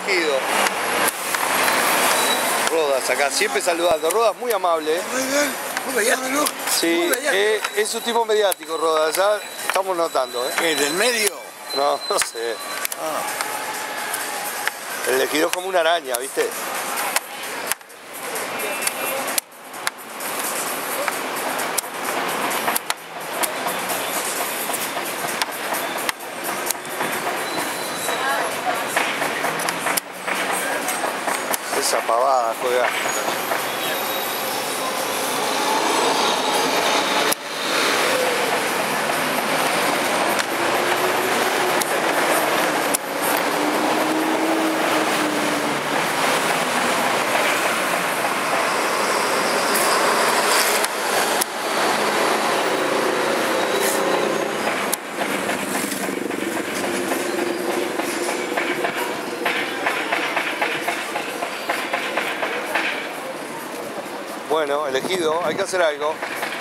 elegido. Rodas acá, siempre saludando. Rodas muy amable, ¿eh? Muy mediático. Sí, es un tipo mediático, Rodas, ya estamos notando, ¿eh? ¿Qué, del medio? No sé. Ah. El elegido es como una araña, ¿viste? Esa pavada juega. Bueno, elegido, hay que hacer algo.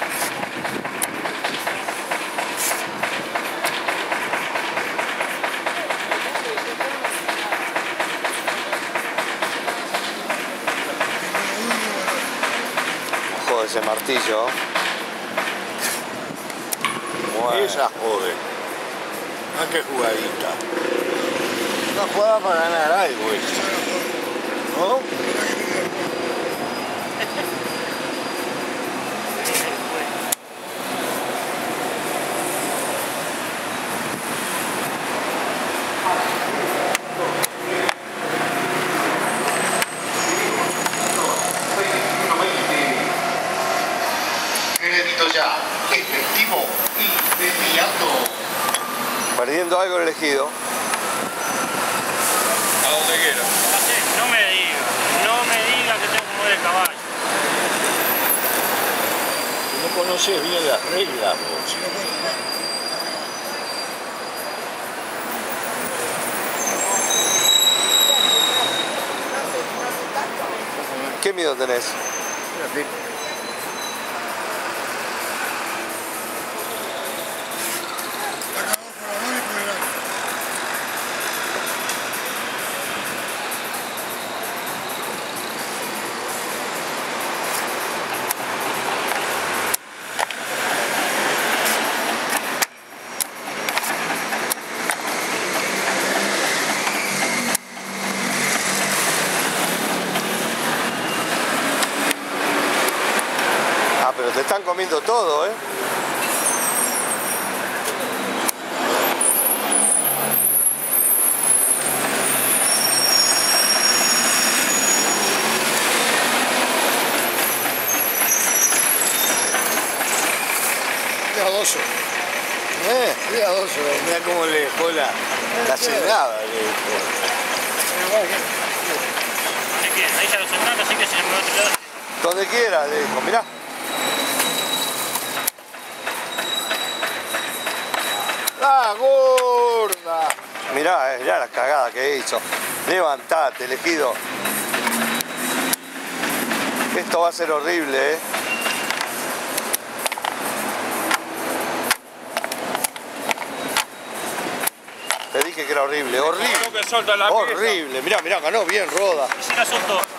Joder, ese martillo. Bueno. Esa jode. Ah, qué jugadita. Una jugada para ganar algo esa. ¿No? Ya, efectivo, inmediato. Perdiendo algo el elegido. A donde quiera. No me diga que tengo que mover el caballo. No conoces bien las reglas vos. ¿Qué miedo tenés? Ah, pero te están comiendo todo, ¿eh? Cuidadoso. Cuidadoso. Mira cómo le dejó la cegada. Ahí ya lo soltaron, así que se me va a tirar. Donde quiera, le dijo, mirá. ¡La gorda! Mirá, mirá la cagada que hizo. Levantate, elegido. Esto va a ser horrible, ¿eh? Te dije que era horrible, horrible. Que solta la Horrible, mirá, mirá, ganó bien Roda. Se la soltó.